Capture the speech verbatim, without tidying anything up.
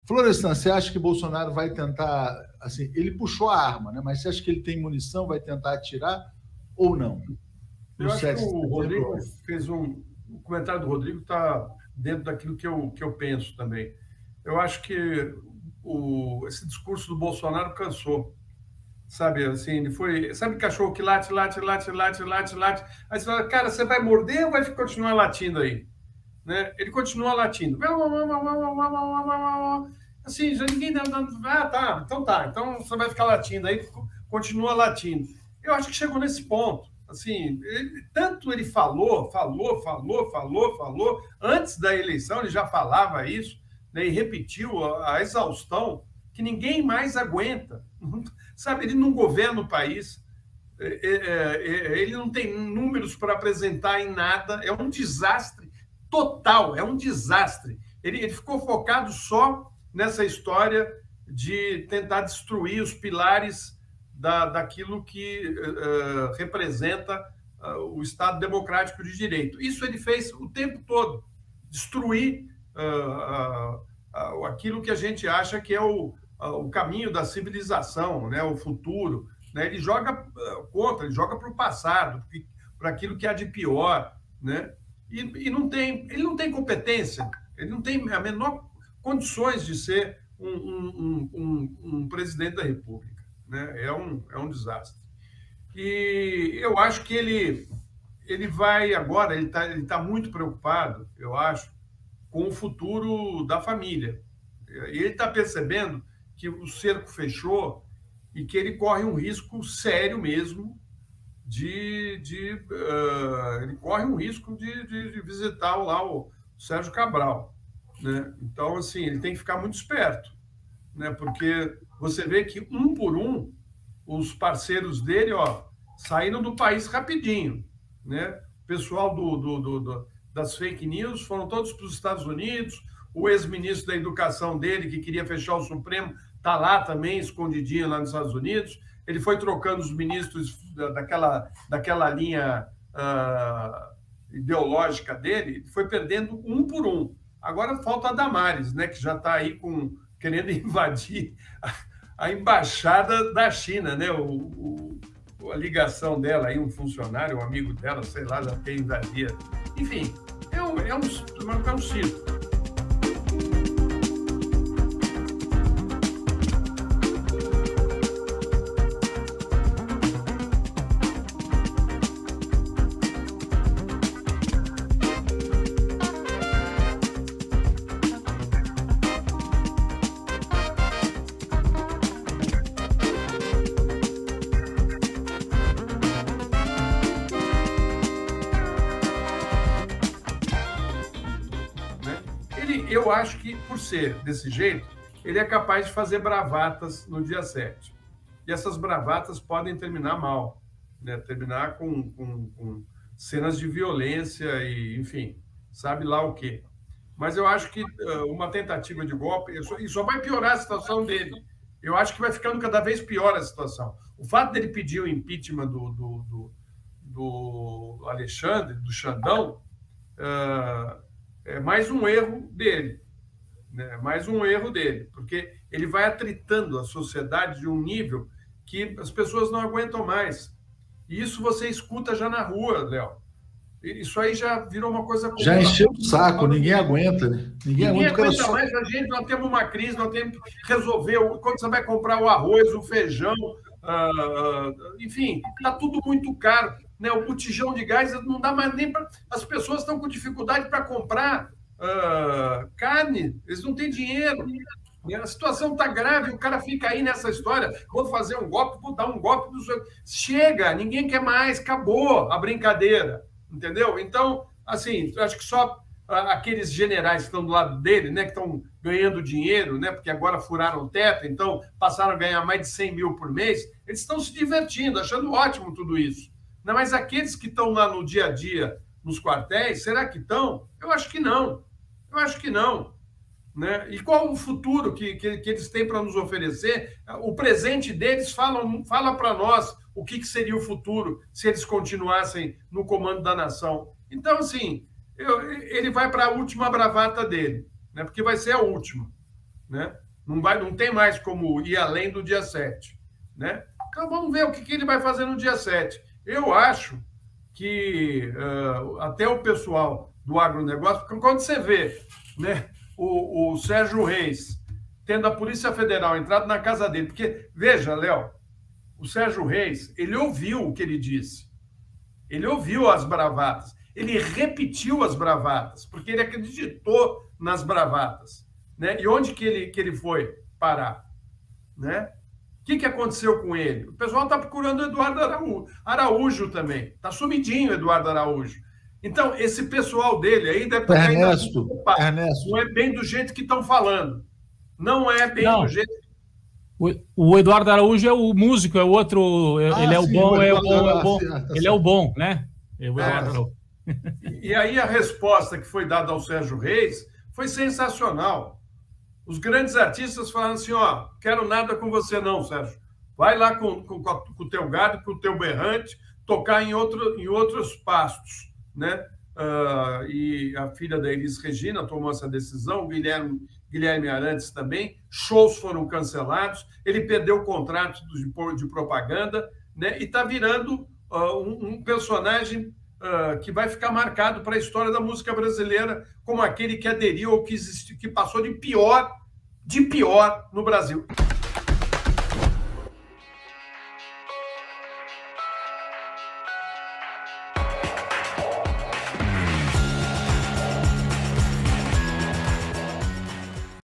Florestan, você acha que Bolsonaro vai tentar, assim, ele puxou a arma, né? Mas você acha que ele tem munição, vai tentar atirar ou não? Eu acho que o Rodrigo fez um... O comentário do Rodrigo está dentro daquilo que eu, que eu penso também. Eu acho que o, esse discurso do Bolsonaro cansou. Sabe, assim, ele foi... Sabe cachorro que late, late, late, late, late, late. Aí você fala, cara, você vai morder ou vai continuar latindo aí? Né? Ele continua latindo. Assim, já ninguém... Ah, tá, então tá. Então você vai ficar latindo aí, continua latindo. Eu acho que chegou nesse ponto. Assim, ele, tanto ele falou, falou, falou, falou, falou, antes da eleição ele já falava isso, né, e repetiu a, a exaustão, que ninguém mais aguenta. Sabe, ele não governa o país, é, é, ele não tem números para apresentar em nada, é um desastre total, é um desastre. Ele, ele ficou focado só nessa história de tentar destruir os pilares Da, daquilo que uh, representa uh, o Estado democrático de direito. Isso ele fez o tempo todo, destruir uh, uh, uh, aquilo que a gente acha que é o, uh, o caminho da civilização, né, o futuro. Né? Ele joga uh, contra, ele joga para o passado, para aquilo que há de pior. Né? E, e não tem, ele não tem competência, ele não tem a menor condições de ser um, um, um, um presidente da República. Né? É, um, é um desastre. E eu acho que ele, ele vai agora, ele está ele tá muito preocupado, eu acho, com o futuro da família. E ele está percebendo que o cerco fechou e que ele corre um risco sério mesmo de... de uh, ele corre um risco de, de, de visitar lá o Sérgio Cabral. Né? Então, assim, ele tem que ficar muito esperto, né? Porque você vê que, um por um, os parceiros dele, ó, saíram do país rapidinho. Né? O pessoal do, do, do, do, das fake news foram todos para os Estados Unidos. O ex-ministro da Educação dele, que queria fechar o Supremo, está lá também, escondidinho lá nos Estados Unidos. Ele foi trocando os ministros daquela, daquela linha uh, ideológica dele, foi perdendo um por um. Agora falta a Damares, né, que já está aí com... querendo invadir a, a embaixada da China, né? O, o, a ligação dela aí, um funcionário, um amigo dela, sei lá, já quer invadir. Enfim, é um, é um, é um circo. Eu acho que, por ser desse jeito, ele é capaz de fazer bravatas no dia sete. E essas bravatas podem terminar mal, né? Terminar com, com, com cenas de violência e, enfim, sabe lá o quê. Mas eu acho que uh, uma tentativa de golpe, isso, isso só vai piorar a situação dele. Eu acho que vai ficando cada vez pior a situação. O fato dele pedir o impeachment do, do, do, do Alexandre, do Xandão, uh, é mais um erro dele, né? Mais um erro dele, porque ele vai atritando a sociedade de um nível que as pessoas não aguentam mais. E isso você escuta já na rua, Léo. Isso aí já virou uma coisa... Já encheu o saco, ninguém aguenta, né? Ninguém, ninguém aguenta só... mais. A gente, nós temos uma crise, nós temos que resolver. Quando você vai comprar o arroz, o feijão, uh, enfim, está tudo muito caro. Né? O botijão de gás não dá mais nem para... As pessoas estão com dificuldade para comprar uh, carne, eles não têm dinheiro. A situação está grave, o cara fica aí nessa história, vou fazer um golpe, vou dar um golpe. Do... Chega, ninguém quer mais, acabou a brincadeira, entendeu? Então, assim, acho que só aqueles generais que estão do lado dele, né, que estão ganhando dinheiro, né, porque agora furaram o teto, então passaram a ganhar mais de cem mil por mês, eles estão se divertindo, achando ótimo tudo isso. Não, mas aqueles que estão lá no dia a dia, nos quartéis, será que estão? Eu acho que não. Eu acho que não. Né? E qual o futuro que, que, que eles têm para nos oferecer? O presente deles fala, fala para nós o que, que seria o futuro se eles continuassem no comando da nação. Então, assim, eu, ele vai para a última bravata dele, né? Porque vai ser a última. né? Não, vai, não tem mais como ir além do dia sete, né? Então vamos ver o que, que ele vai fazer no dia sete. Eu acho que uh, até o pessoal do agronegócio, porque quando você vê, né, o, o Sérgio Reis tendo a Polícia Federal entrado na casa dele, porque, veja, Léo, o Sérgio Reis, ele ouviu o que ele disse, ele ouviu as bravatas, ele repetiu as bravatas, porque ele acreditou nas bravatas, né? E onde que ele, que ele foi parar, né? O que, que aconteceu com ele? O pessoal está procurando o Eduardo Araújo, Araújo também. Está sumidinho o Eduardo Araújo. Então, esse pessoal dele aí deve estar Ernesto, Ernesto. Não é bem do jeito que estão falando. Não é bem Não. do jeito... O, o Eduardo Araújo é o músico, é o outro... Ah, ele é o sim, bom, o é o bom, é o bom. Ele é o bom, né? É o Eduardo é. E aí a resposta que foi dada ao Sérgio Reis foi sensacional. Os grandes artistas falaram assim, ó, quero nada com você não, Sérgio. Vai lá com, com, com o teu gado, com o teu berrante, tocar em, outro, em outros pastos, né? Uh, e a filha da Elis Regina tomou essa decisão, o Guilherme, Guilherme Arantes também, shows foram cancelados, ele perdeu o contrato de, de propaganda, né? E está virando uh, um, um personagem uh, que vai ficar marcado para a história da música brasileira como aquele que aderiu ou que, existiu, que passou de pior de pior no Brasil.